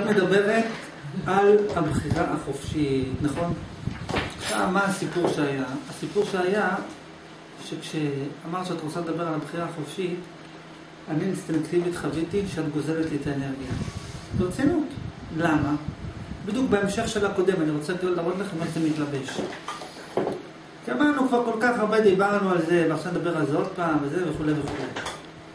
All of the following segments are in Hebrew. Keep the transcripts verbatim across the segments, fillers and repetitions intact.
את מדברת על הבחירה החופשית, נכון? עכשיו, מה הסיפור שהיה? הסיפור שהיה שכשאמרת שאת רוצה לדבר על הבחירה החופשית, אני אינסטינקטיבית חוויתי שאת גוזלת לי את האנרגיה. ברצינות. למה? בדיוק בהמשך של הקודם, אני רוצה להראות לכם איך זה מתלבש. כי אמרנו כבר כל כך הרבה, דיברנו על זה, ועכשיו נדבר על זה עוד פעם, וזה וכו' וכו'.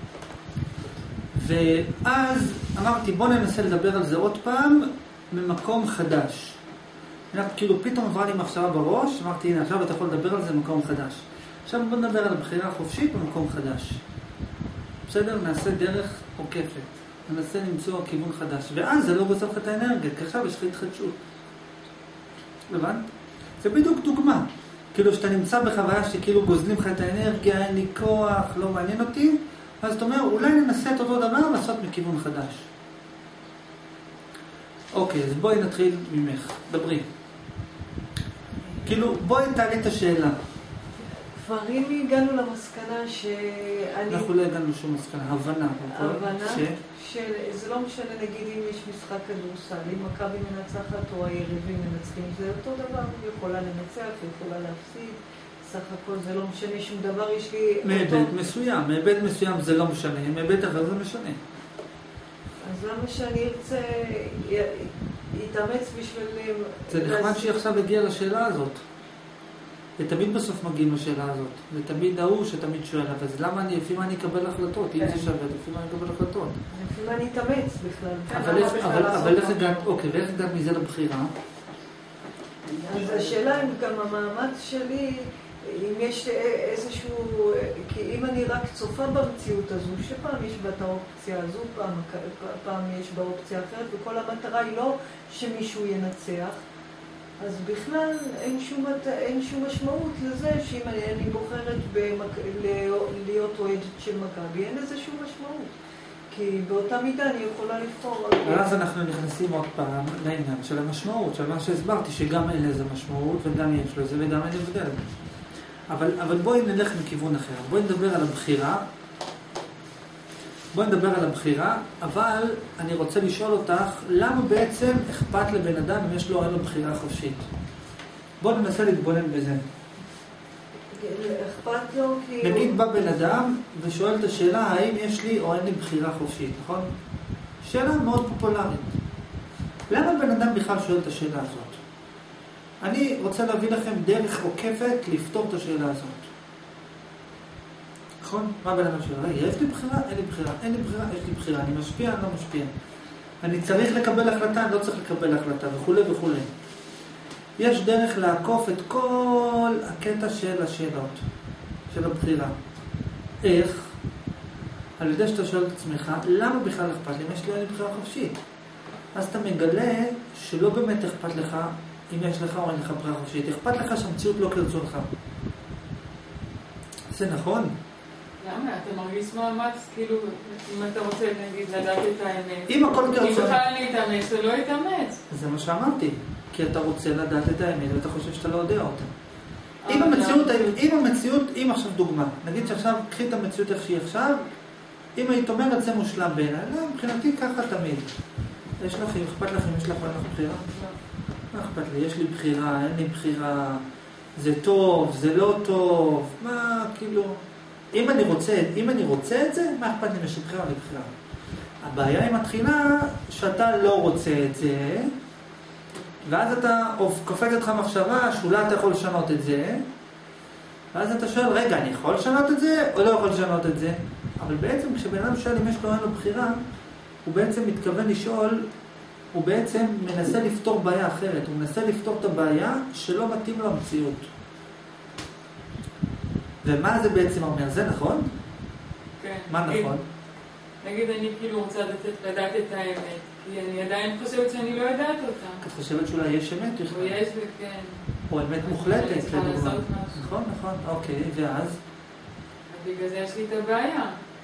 ואז אמרתי, בוא ננסה לדבר על זה עוד פעם, ממקום חדש. כאילו פתאום עברה לי מחשבה בראש, אמרתי, הנה, עכשיו אתה יכול לדבר על זה במקום חדש. עכשיו בוא נדבר על הבחירה החופשית במקום חדש. בסדר? נעשה דרך עוקפת. ננסה למצוא כיוון חדש. ואז זה לא גוזל לך את האנרגיה, כי עכשיו יש לך התחדשות. לבנת? זה בדיוק דוגמה. כאילו שאתה נמצא בחוויה שכאילו גוזלים לך את האנרגיה, אין לי כוח, לא מעניין אותי, אז אתה אומר, אולי ננסה את אותו דבר לעשות מכיוון חדש. אוקיי, אז בואי נתחיל ממך. דברי. כאילו, בואי תעלי את השאלה. כבר אם הגענו למסקנה שאני... אנחנו לא הגענו לשום מסקנה, הבנה. הבנה ש... שזה לא משנה, נגיד אם יש משחק כדורסל, אם מכבי מנצחת או היריבים מנצחים, זה אותו דבר, היא יכולה לנצח, היא יכולה להפסיד, סך הכל זה לא משנה שום דבר, יש לי... מהיבט אותו... מסוים, מהיבט מסוים זה לא משנה, מהיבט אחר זה משנה. אז למה שאני ארצה, יתאמץ בשביל... זה נחמד שהיא עכשיו הגיעה לשאלה הזאת. ותמיד בסוף מגיעים לשאלה הזאת. ותמיד ההוא שתמיד שואל, אז למה אני, לפי מה אני אקבל החלטות? אם זה שווה, לפי מה אני אקבל החלטות? לפי מה אני אתאמץ בכלל. אבל איך הגעת, אוקיי, ואיך הגעת מזה לבחירה? אז השאלה אם גם המאמץ שלי, אם יש איזשהו, כי אם אני רק צופה במציאות הזו, שפעם יש בה את האופציה הזו, פעם, פעם יש בה אופציה אחרת, וכל המטרה היא לא שמישהו ינצח, אז בכלל אין שום, אין שום משמעות לזה שאם אני, אני בוחרת במק, להיות אוהדת של מכבי, אין לזה שום משמעות. כי באותה מידה אני יכולה לבחור... אז אנחנו נכנסים עוד פעם לעניין של המשמעות, של מה שהסברתי, שגם אין לזה משמעות וגם יש לזה וגם אין הבדל. אבל, אבל בואי נלך מכיוון אחר. בואי נדבר על הבחירה. בואי נדבר על הבחירה, אבל אני רוצה לשאול אותך, למה בעצם אכפת לבן אדם אם יש לו או אין לו בחירה חופשית? בואי ננסה להתבונן בזה. אכפת לו כי... נגיד בא בן אדם ושואל את השאלה, האם יש לי או אין לי בחירה חופשית, נכון? שאלה מאוד פופולרית. למה בן אדם בכלל שואל את השאלה הזאת? אני רוצה להביא לכם דרך עוקפת לפתור את השאלה הזאת. נכון? מה בן אדם שואל? יש לי בחירה? אין לי בחירה. אין לי בחירה? יש לי בחירה. אני משפיע? אני לא משפיע. אני צריך לקבל החלטה? אני לא צריך לקבל החלטה, וכו' וכו'. יש דרך לעקוף את כל הקטע של השאלות, של הבחירה. איך? על ידי שאתה שואל את עצמך, למה בכלל אכפת לי? אם יש לי אין לי בחירה חופשית. אז אתה מגלה שלא באמת אכפת לך אם יש לך או אין לך בחירה חופשית. אכפת לך שהמציאות לא כרצונך. זה נכון? למה? אתה מרגיש מאמץ, כאילו, אם אתה רוצה, נגיד, לדעת את האמת. אם הכל כרצון... אם בכלל להתאמץ, זה לא יתאמץ. זה מה שאמרתי. כי אתה רוצה לדעת את האמת, ואתה חושב שאתה לא יודע אותה. אם המציאות, אם המציאות, אם עכשיו דוגמה, נגיד שעכשיו, קחי את המציאות איך שהיא עכשיו, אם היית אומרת זה מושלם בין, לא, מבחינתי ככה תמיד. יש לך, אם אכפת לך, אם יש לך או אין לך בחירה? מה אכפת לי? יש לי בחירה, אין לי בחירה, זה טוב, זה לא טוב, מה, כאילו... אם אני רוצה, אם אני רוצה את זה, מה אכפת לי משל בחירה או לבחירה? הבעיה היא מתחילה שאתה לא רוצה את זה, ואז אתה קופץ לך מחשבה שאולי אתה יכול לשנות את זה, ואז אתה שואל, רגע, אני יכול לשנות את זה או לא יכול לשנות את זה? אבל בעצם כשבן אדם שואל אם יש לו אין לו בחירה, הוא בעצם מתכוון לשאול, הוא בעצם מנסה לפתור בעיה אחרת, הוא מנסה לפתור את הבעיה שלא מתאים לו המציאות. ומה זה בעצם אומר? זה נכון? כן. מה נגיד, נכון? נגיד אני כאילו רוצה לדעת את האמת, כי אני עדיין חושבת שאני לא יודעת אותה. את חושבת שאולי יש אמת? או יש וכן. או אמת מוחלטת, לדוגמה. נכון, נכון, אוקיי, ואז? ובגלל זה יש לי את הבעיה.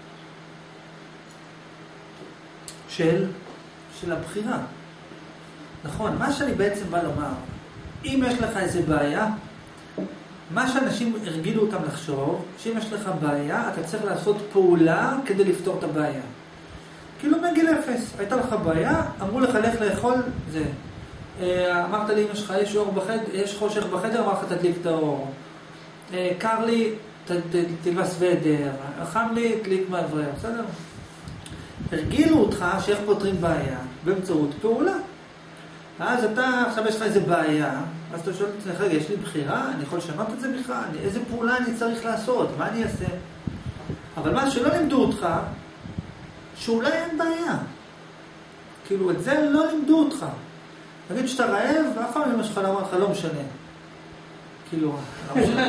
של? של הבחירה. נכון, מה שאני בעצם בא לומר, אם יש לך איזה בעיה, מה שאנשים הרגילו אותם לחשוב, שאם יש לך בעיה, אתה צריך לעשות פעולה כדי לפתור את הבעיה. כאילו מגיל אפס, הייתה לך בעיה, אמרו לך לך לאכול, זה. אמרת לי, אם יש לך, יש אור בחדר, יש חושך בחדר, אמר לך תדליק את האור. קר לי, תלבס ודר, חם לי, תדליק מאוורר, בסדר? הרגילו אותך שאיך פותרים בעיה באמצעות פעולה. אז אתה, עכשיו יש לך איזה בעיה, אז אתה שואל את עצמך, יש לי בחירה, אני יכול לשנות את זה בכלל, איזה פעולה אני צריך לעשות, מה אני אעשה? אבל מה שלא לימדו אותך, שאולי אין בעיה. כאילו, את זה לא לימדו אותך. נגיד שאתה רעב, ואף פעם אמא שלך לא, לא משנה. כאילו, לא משנה.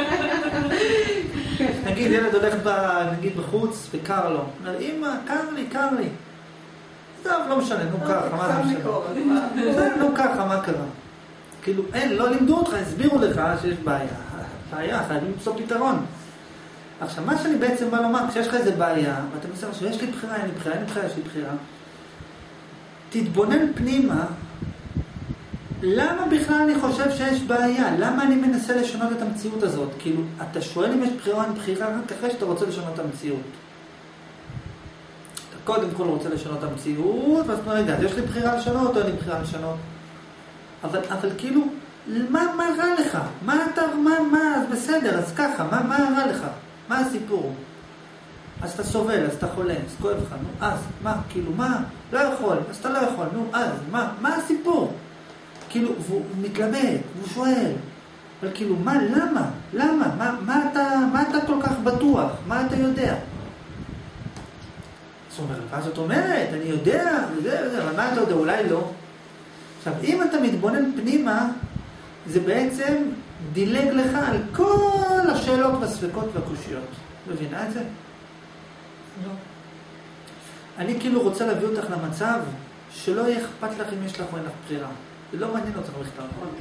נגיד, ילד הולך ב, נגיד בחוץ, וקר לו. אומר, אמא, קר לי, קר לי. טוב, לא משנה, נו ככה, מה זה משנה? נו ככה, מה קרה? כאילו, אין, לא לימדו אותך, הסבירו לך שיש בעיה. בעיה, חייבים למצוא פתרון. עכשיו, מה שאני בעצם בא לומר, כשיש לך איזה בעיה, ואתה מסתכל שיש לי בחירה, אין לי בחירה, אין לי בחירה, יש לי בחירה, תתבונן פנימה, למה בכלל אני חושב שיש בעיה? למה אני מנסה לשנות את המציאות הזאת? כאילו, אתה שואל אם יש בחירה או אין בחירה, רק אחרי שאתה רוצה לשנות את המציאות. אתה קודם כל רוצה לשנות את המציאות, ואז רגע, יש לי בחירה לשנות או אין לי בחירה לשנות? אבל, אבל כאילו, מה, מה רע לך? מה אתה, מה, מה, אז בסדר, אז ככה, מה, מה רע לך? מה הסיפור? אז אתה סובל, אז אתה חולה, אז כואב לך, נו, אז, מה, כאילו, מה? לא יכול, אז אתה לא יכול, נו, אז, מה, מה הסיפור? כאילו, והוא מתלבט, והוא שואל, אבל כאילו, מה, למה? למה? מה, מה אתה, מה אתה כל כך בטוח? מה אתה יודע? זאת אומרת, אז זאת אומרת, אני יודע, וזה, וזה, אבל מה אתה יודע? אולי לא. עכשיו, אם אתה מתבונן פנימה, זה בעצם דילג לך על כל השאלות והספקות והקושיות. מבינה את זה? לא. אני כאילו רוצה להביא אותך למצב שלא יהיה אכפת לך אם יש לך או אין לך בחירה. זה לא מעניין אותך בכלל.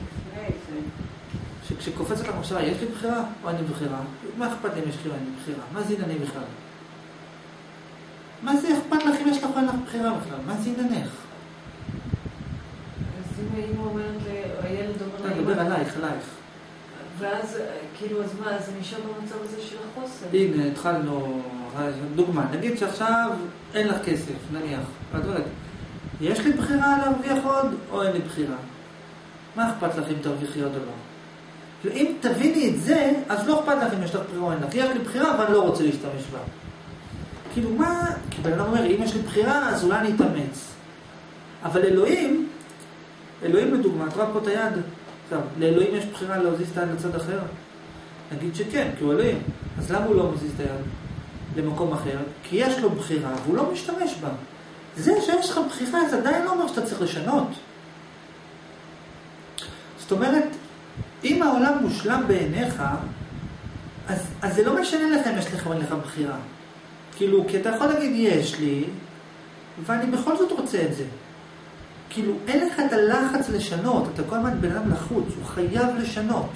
שכשקופץ לך מחשבה, יש לי בחירה או אין לי בחירה? מה אכפת לי אם יש לי או אין לי בחירה? מה זה ענייני בכלל? מה זה אכפת לך אם יש לך או אין לך בחירה בכלל? מה זה עניינך? אז אם האמא אומרת, הילד אומר אתה מדבר עלייך, עלייך. ואז, כאילו, אז מה, אז אני נשאר במצב הזה של החוסר. הנה, התחלנו, דוגמה, נגיד שעכשיו אין לך כסף, נניח, ואת אומרת, יש לי בחירה להרוויח עוד או אין לי בחירה? מה אכפת לך אם תרוויחי עוד או לא? אם תביני את זה, אז לא אכפת לך אם יש לך בחירה או אין לך. יש לי בחירה אבל אני לא רוצה להשתמש בה. כאילו מה? כי בן אדם אומר, אם יש לי בחירה אז אולי אני אתאמץ. אבל אלוהים, אלוהים לדוגמה, תראה פה את היד. עכשיו, לאלוהים יש בחירה להזיז את היד לצד אחר? נגיד שכן, כי הוא אלוהים. אז למה הוא לא מזיז את היד למקום אחר? כי יש לו בחירה והוא לא משתמש בה. זה שיש לך בחירה, זה עדיין לא אומר שאתה צריך לשנות. זאת אומרת, אם העולם מושלם בעיניך, אז, אז זה לא משנה לך אם יש לך או אין לך בחירה. כאילו, כי אתה יכול להגיד, יש לי, ואני בכל זאת רוצה את זה. כאילו, אין לך את הלחץ לשנות, אתה כל הזמן בן אדם לחוץ, הוא חייב לשנות.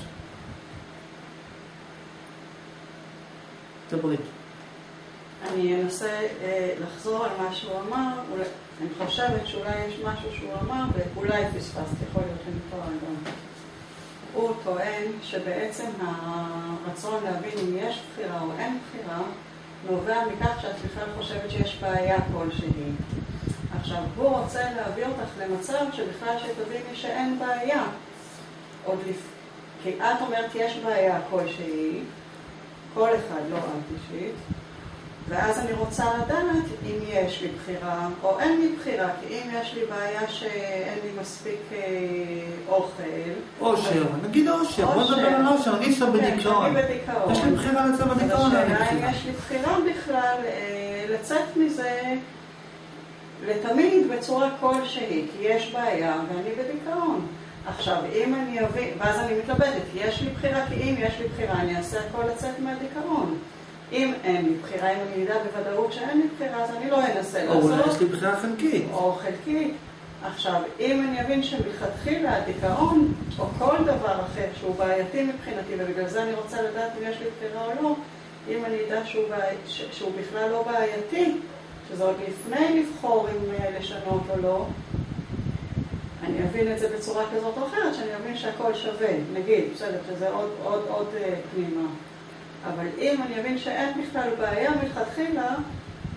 דברית. אני אנסה אה, לחזור על מה שהוא אמר, אולי, אני חושבת שאולי יש משהו שהוא אמר, ואולי פספסתי, יכול להיות שאני טועה גם. הוא טוען שבעצם הרצון להבין אם יש בחירה או אין בחירה, נובע מכך שאת בכלל חושבת שיש בעיה כלשהי. עכשיו, הוא רוצה להביא אותך למצב שבכלל שתביני שאין בעיה. עוד לפ... כי את אומרת יש בעיה כלשהי, כל אחד, לא את אישית, ואז אני רוצה לדעת אם יש לי בחירה או אין לי בחירה, כי אם יש לי בעיה שאין לי מספיק אה, אוכל... אושר, נגיד אושר, בוא נדבר על אושר, נגיד שאתה בדיכאון. יש לי בחירה לצאת בדיכאון. השאלה אם יש לי בחירה בכלל אה, לצאת מזה לתמיד בצורה כלשהי, כי יש בעיה ואני בדיכאון. עכשיו, אם אני אבין, ואז אני מתלבטת, יש לי בחירה, כי אם יש לי בחירה, אני אעשה הכל לצאת מהדיכאון. אם אין לי בחירה, אם אני יודע בוודאות שאין לי בחירה, אז אני לא אנסה לעשות. או אולי יש לי בחירה חלקית. או חלקית. עכשיו, אם אני אבין שמלכתחילה הדיכאון, או כל דבר אחר שהוא בעייתי מבחינתי, ובגלל זה אני רוצה לדעת אם יש לי בחירה או לא, אם אני יודע שהוא, בעי... שהוא בכלל לא בעייתי, שזה עוד לפני לבחור אם לשנות או לא, אני אבין את זה בצורה כזאת או אחרת, שאני אבין שהכל שווה, נגיד, בסדר, שזה עוד, עוד, עוד פנימה. אבל אם אני אבין שאין בכלל בעיה מלכתחילה,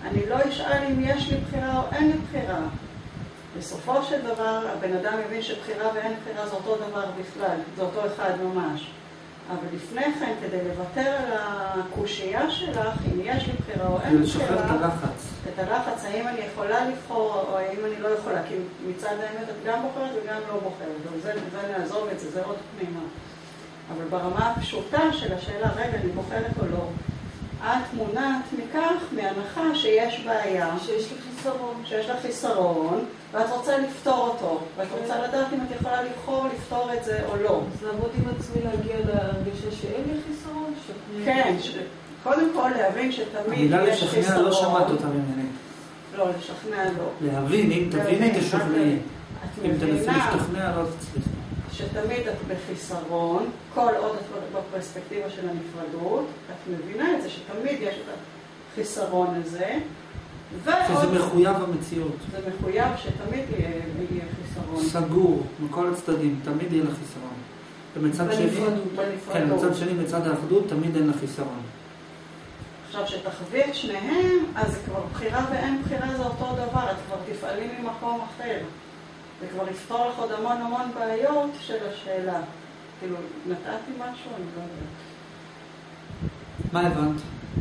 אני לא אשאל אם יש לי בחירה או אין לי בחירה. בסופו של דבר, הבן אדם מבין שבחירה ואין בחירה זה אותו דבר בכלל, זה אותו אחד ממש. אבל לפני כן, כדי לוותר על הקושייה שלך, אם יש לי בחירה או אין בחירה, לשחרר את הלחץ. את הלחץ, האם אני יכולה לבחור או האם אני לא יכולה, כי מצד האמת את גם בוחרת וגם לא בוחרת, וזה נעזוב את זה, זה עוד פנימה. אבל ברמה הפשוטה של השאלה, רגע, אני בוחרת או לא, את מונעת מכך, מהנחה שיש בעיה, שיש לי חיסרון, שיש לך חיסרון, ואת רוצה לפתור אותו, ואת רוצה לדעת אם את יכולה לבחור לפתור את זה או לא. אז לעבוד עם עצמי להגיע להרגשה שאין לי חיסרון? כן, קודם כל להבין שתמיד המילה יש חיסרון. לשכנע לא שמעת אותה ממני. לא, לשכנע לא. להבין, אם תביני תשוכנעי. אם תנסי מבינה להשתכנע לא תצליחי. שתמיד את בחיסרון, כל עוד את בפרספקטיבה של הנפרדות, את מבינה את זה שתמיד יש את החיסרון הזה, שזה מחויב המציאות. זה מחויב שתמיד יהיה, יהיה חיסרון. סגור, מכל הצדדים, תמיד יהיה לה חיסרון. ומצד שני, כן, מצד שני, מצד האחדות, תמיד אין לה חיסרון. עכשיו, שתחווי את שניהם, אז זה כבר בחירה ואין בחירה זה אותו דבר, את כבר תפעלי ממקום אחר. זה כבר יפתור לך עוד המון המון בעיות של השאלה. כאילו, נתתי משהו? אני לא יודעת. מה הבנת?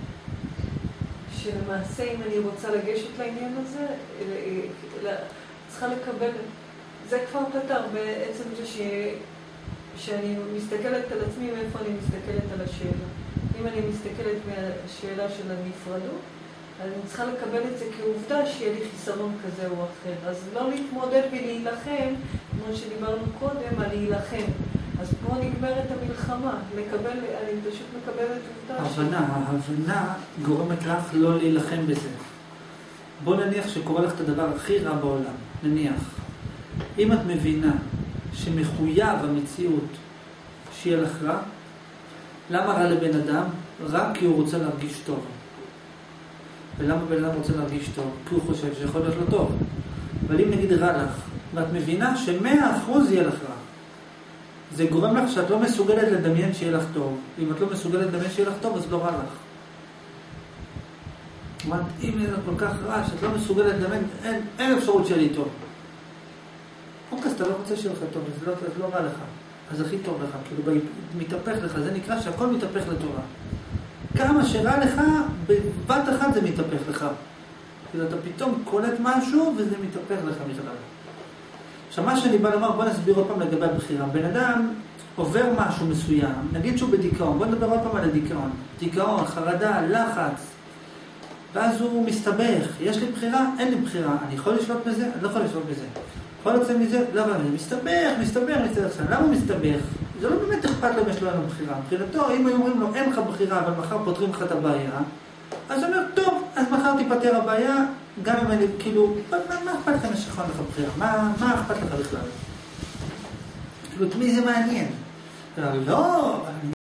שלמעשה, אם אני רוצה לגשת לעניין הזה, צריכה לקבל, זה כבר פתר בעצם זה ש... שאני מסתכלת על עצמי מאיפה אני מסתכלת על השאלה. אם אני מסתכלת מהשאלה של הנפרדות, אני צריכה לקבל את זה כעובדה שיהיה לי חיסרון כזה או אחר. אז לא להתמודד ולהילחם, כמו שדיברנו קודם, על להילחם. אז פה נגמרת המלחמה. לקבל, אני פשוט מקבלת עובדה. ההבנה, ההבנה גורמת לך לא להילחם בזה. בוא נניח שקורה לך את הדבר הכי רע בעולם. נניח. אם את מבינה שמחויב המציאות שיהיה לך רע, למה רע לבן אדם? רע כי הוא רוצה להרגיש טוב. ולמה בן אדם רוצה להרגיש טוב? כי הוא חושב שיכול להיות לו טוב. אבל אם נגיד רע לך, ואת מבינה שמאה אחוז יהיה לך רע, זה גורם לך שאת לא מסוגלת לדמיין שיהיה לך טוב. אם את לא מסוגלת לדמיין שיהיה לך טוב, אז לא רע לך. זאת אומרת, אם זה כל כך רע, שאת לא מסוגלת לדמיין, אין, אין אפשרות שיהיה לי טוב. אוקיי, אז אתה לא רוצה שיהיה לך טוב, אז לא, אז לא רע לך. אז הכי טוב לך, כאילו, מתהפך לך, זה נקרא שהכל מתהפך לטובה. כמה שרע לך, בבת אחת זה מתהפך לך. כאילו, אתה פתאום קולט משהו, וזה מתהפך לך בכלל. עכשיו, מה שאני בא לומר, בוא נסביר עוד פעם לגבי הבחירה. בן אדם עובר משהו מסוים, נגיד שהוא בדיכאון, בוא נדבר עוד פעם על הדיכאון. דיכאון, חרדה, לחץ, ואז הוא מסתבך. יש לי בחירה? אין לי בחירה. אני יכול לשלוט בזה? אני לא יכול לשלוט בזה. יכול לצאת מזה? לא, אבל מסתבך, מסתבך, מסתבך. למה הוא מסתבך? זה לא באמת אכפת לו אם יש לו לנו בחירה. מבחינתו, אם היו אומרים לו, אין לך בחירה, אבל מחר פותרים לך את הבעיה, אז הוא אומר, טוב, אז מחר תיפטר הבעיה, גם אם אני, כאילו, מה, מה אכפת לכם שכון לך בחירה? מה, מה אכפת לך בכלל? כאילו, את מי זה מעניין? לא,